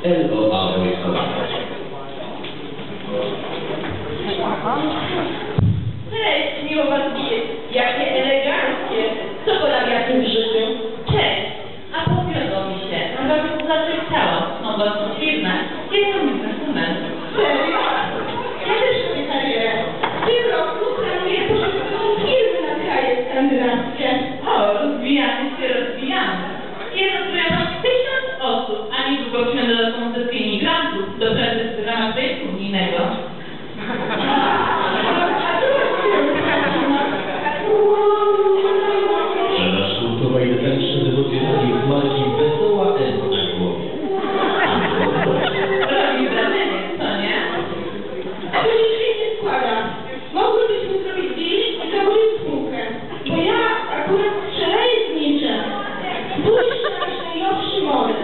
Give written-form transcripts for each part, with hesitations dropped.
LOA Wojskowa. Cześć, miło was widzieć. Jakie eleganckie. Co porabia w tym życiu? Cześć. A powiodło mi się. Naprawdę zawsze chciałam. Mam własną firmę. Jestem biznesmenem. Serio? Ja też chcę karierę. W tym roku planuję poszukiwać firmy na kraje skandynawskie. O, rozwijamy się, rozwijamy. Rejestrują 1000 osób, a niedługo przyjdę do koncepcji imigrantów do pracy w ramach projektu unijnego. Nasz kulturowy i tańszy dewocjonalnie Marcin Wesoła S na głowie. Robi wrażenie, co nie? A to się świetnie składa. Mogłybyśmy zrobić deal i założyć spółkę. Bo ja akurat sprzedaję znicze. Spójrz na nasz najnowszy model.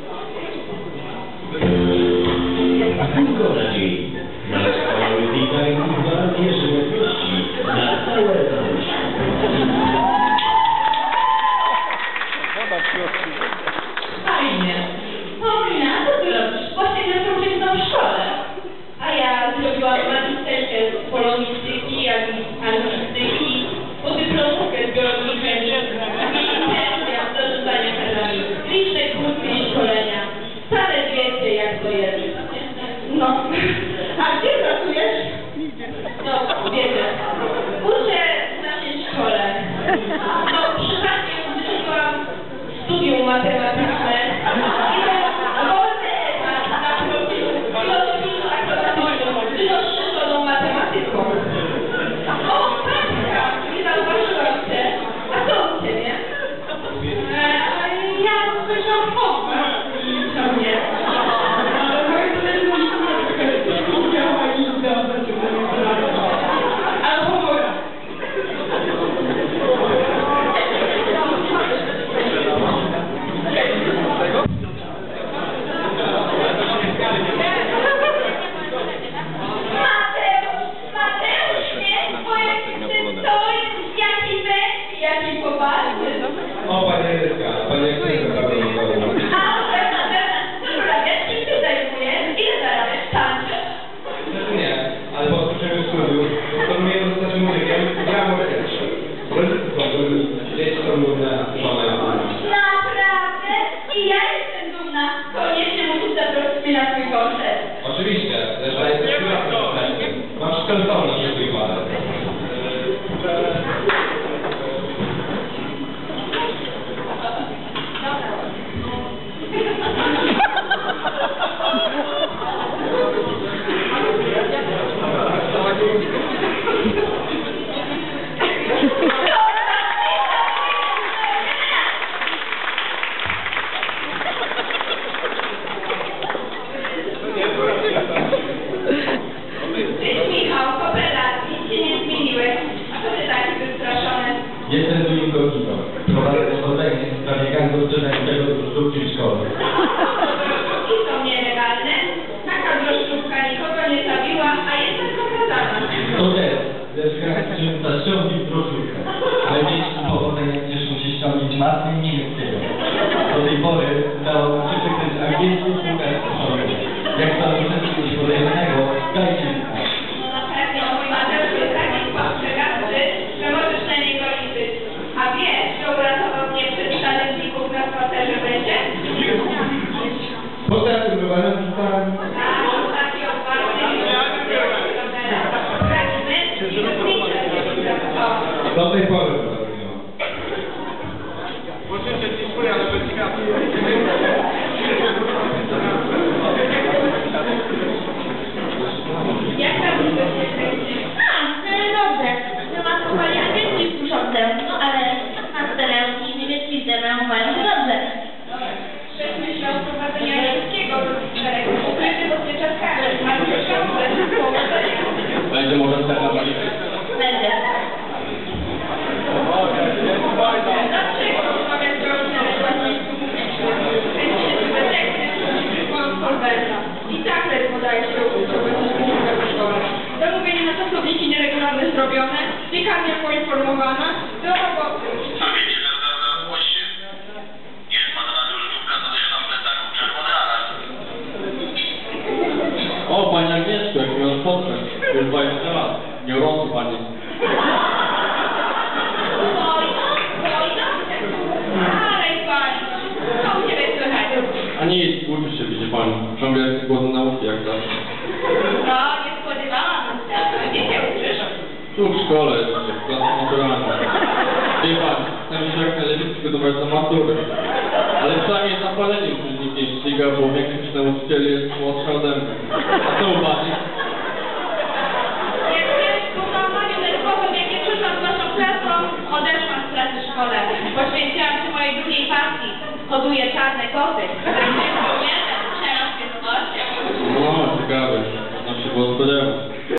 Tylko nadziei. Na wspaniały design i gwarancję żywotności na całe życie. Fajnie. Paulina, co ty robisz? Właśnie zacząłem się w szkole. A ja zrobiłam magisterkę z polonistyki, anglistyki, podyplomówkę z biologii chemii, licencję z zarządzania kazami, liczne kursy i szkolenia. Wcale więcej jak to jest. No. A gdzie pracujesz? No, wiecie, uczę w naszej szkole. No, przypadkiem wyszłam studium matematyczne i to wolny etat na profilu filozoficzno-akrobatycznym z rozszerzoną matematyką. O, Patka, nie zauważyłam cię. A co u ciebie? Ja słyszałam chłopca. Co mnie? O, panie Ryska, panie Ryska, bardzo mi podoba. Nie, ale po skończeniu studiów planuję zostać muzykiem, ja mogę też. Rodzice są dumni, dzieci są dumne, żona jest dumna. Naprawdę? I ja jestem dumna. Koniecznie musisz zaprosić mnie na swój koncert. Oczywiście, zresztą jestem prywatnym koncertem. Mam szkolną na wszelki wypadek. Michał, kopela, nic się nie zmieniłeś. A co ty taki wystraszony? Jestem tu inkognito. Prowadzę dochodzenie w sprawie gangu sprzedającego drożdżówki w szkole. I są nielegalne. Taka drożdżówka nikogo nie zabiła, a jestem pokazana. To też, lecz graniczna ściągnij drożdżówkę. Największym powodem cieszą się ściągnić matkę i niemieckiego. Do tej pory udało nam się przekręć angielską spółkę społeczną. Jak to uczestniczy coś podejrzanego, dajcie mi znać. No pewnie, mój Mateusz jest taki spostrzegawczy, że możesz na niego liczyć. A wiesz, że uratował mnie przed talentników na spacerze będzie? Potem wybrałem pisałem. A, on taki otwarty i fragment i rozlicza się. Do tej pory to zrobiłam. Jak tam się kręci? Dobrze. Wymasowali angielski z kuszącem. No ale masterem i niemiecki zemem mają dobrze. Szef myślał o prowadzeniu angielskiego do szeregu ukryty pod pieczarkami, a książę powodzenia. Będzie może stara walizka. Będzie. Dlaczego rozmawiać o szeregu i tak ledwo daje się uczyć szkoły. Zamówienie na czasowniki nieregularne zrobione, piekarnia poinformowana, do roboty. Jest pana na drożdżówka, to się na plecaku czerwony alarm. Już 20 lat. Nie rosł pani. Wojna? Ale pani, co u ciebie słychać? A nic, uczy się, widzi pani. Ciągle jest głodny nauki, jak zawsze. No, nie spodziewałam się. Gdzie się uczysz? Tu w szkole jeszcze, w klasach maturalnych. Wie pani, chcę się jak najlepiej przygotować do matury. Ale przynajmniej zapalenie już nikt nie ściga, bo większość nauczycieli jest młodsza ode mnie. A co u pani? Jak wiesz, poznałam nerwowym, jak nie przyszłam z waszą klasą, odeszłam z pracy w szkole. Poświęciłam się mojej drugiej pasji. Hoduję czarne koty. Teraz jest kością. No, ciekawe. Nam się było spodziewać.